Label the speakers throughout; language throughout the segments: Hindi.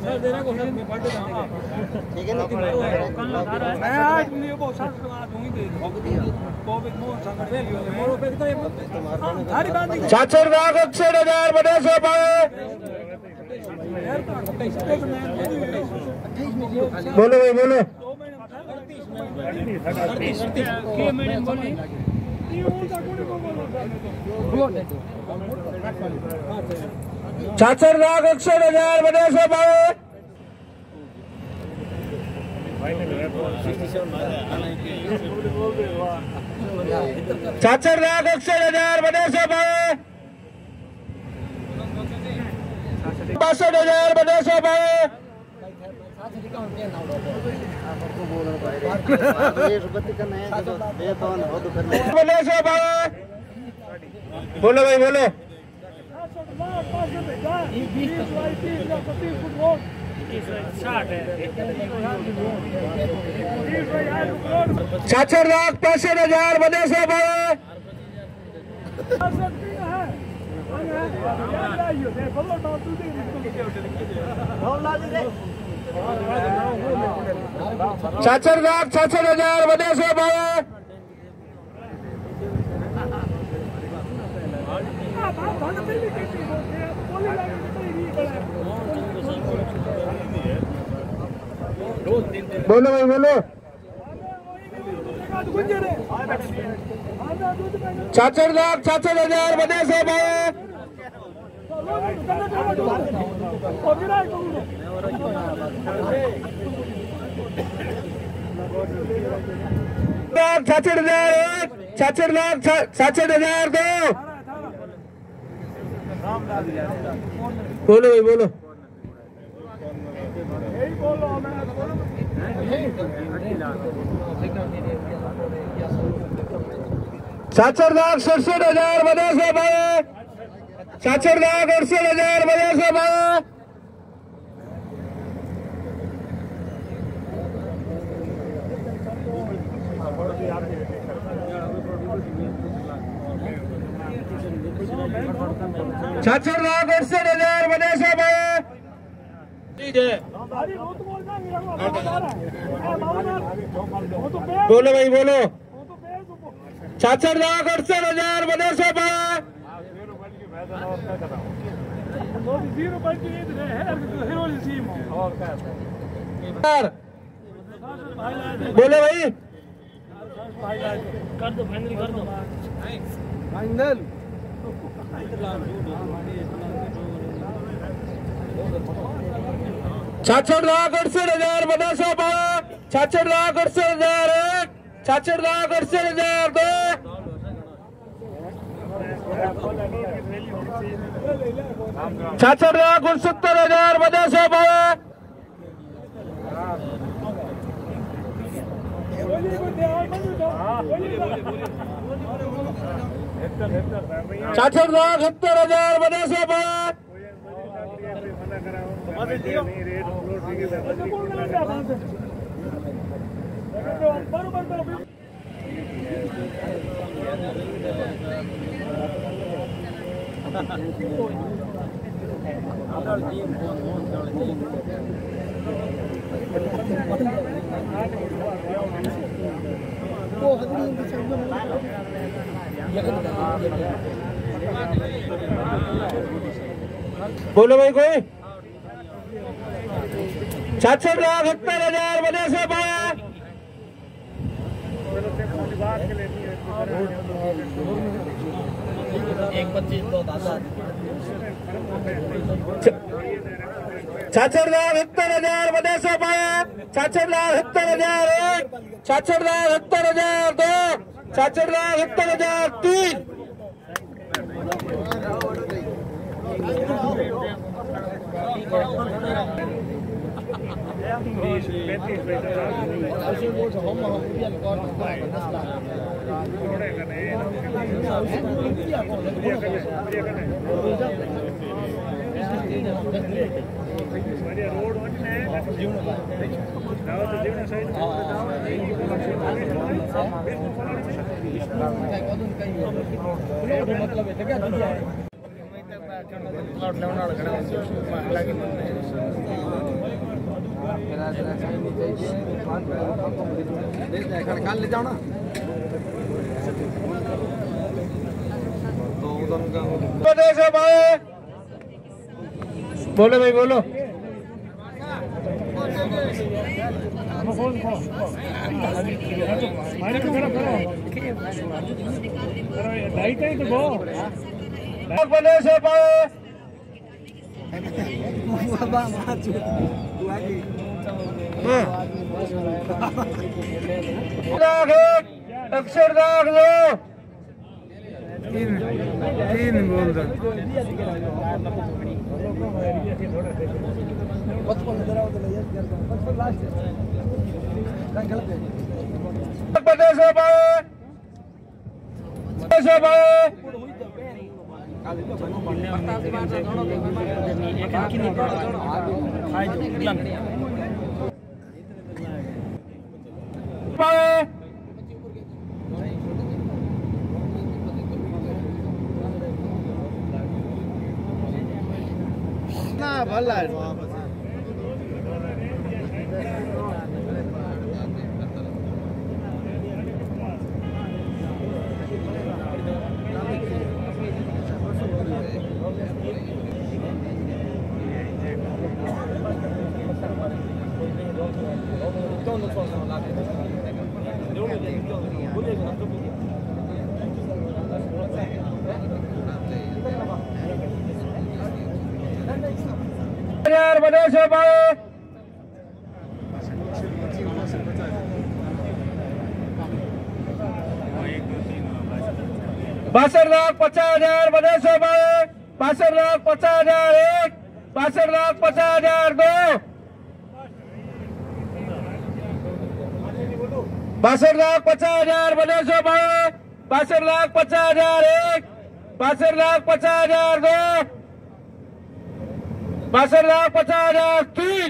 Speaker 1: ठीक है ना
Speaker 2: चाचर लाख 61,000 बने से बोलो भाई बोलो। चाचर लाख 61,000 बने से चाचर लाख 61,000 बने से 62,000 बने से बने से बोलो भाई बोलो। चाचर लाख 65,000 बने से चाचर लाख 66,000 बने से बोलो भाई बोलो। चाचर लाख 66,000 बने से चाचर लाख 66,000 दो बोलो भाई बोलो। चाचर लाख 67,000 बने से चाचर लाख 68,000 बने से चाचर लाख 68,000 बने से बोलो भाई बोलो। चाचर लाख 68,000 बने से बोलो भाई
Speaker 3: कर दो फाइनल कर दो
Speaker 1: फाइनल।
Speaker 2: चाचर लाख 68,000 बने से चाचर लाख 68,000 एक चाचर लाख 68,000 दो चाचर लाख 69,000 बने से चाचर लाख 70,000 बने से बोलो भाई कोई। चाचर लाख 70,000 बने से
Speaker 1: 125 दो दादा।
Speaker 2: चाचर लाख 70,000 बने से चाचर लाख 70,000 एक चाचर लाख 70,000 दो चाचर लाख 70,000 तीन
Speaker 1: मतलब ले जाओ ना तो उधर
Speaker 2: बोलो भाई बोलो।
Speaker 3: लाइट है तो
Speaker 2: प्रदेश अक्षरदाग लो तीन बोल दो प्रदेश
Speaker 1: ना भला बासठ लाख 50,000 बदेशो भाई 62 लाख 50,000 एक 62 लाख 50,000 दो 62 लाख 50,000 बदेशो भाई 62 लाख 50,000 एक 62 लाख 50,000 दो 62 लाख 50,000 तीन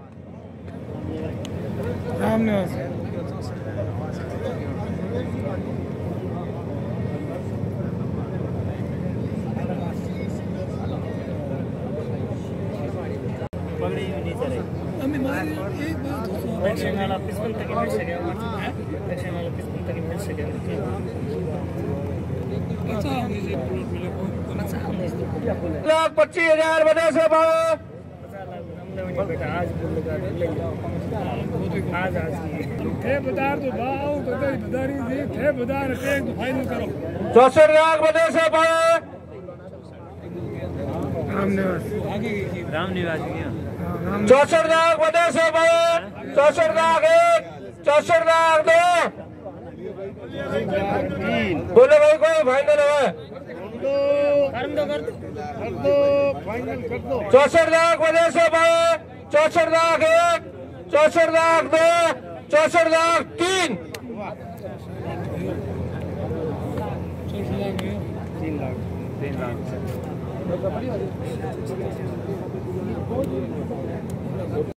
Speaker 1: लाख 25,000 बदेशो भाई
Speaker 3: फाइनल करो
Speaker 2: 64 लाख बदेशो भाई
Speaker 3: राम निवास
Speaker 2: 64 लाख बदेशो भाई 64 लाख एक 64 लाख दो बोले भाई कोई फाइनल है 64 लाख बदेशो भाई 64 लाख एक 64 लाख दो 64 लाख तीन
Speaker 3: 3 लाख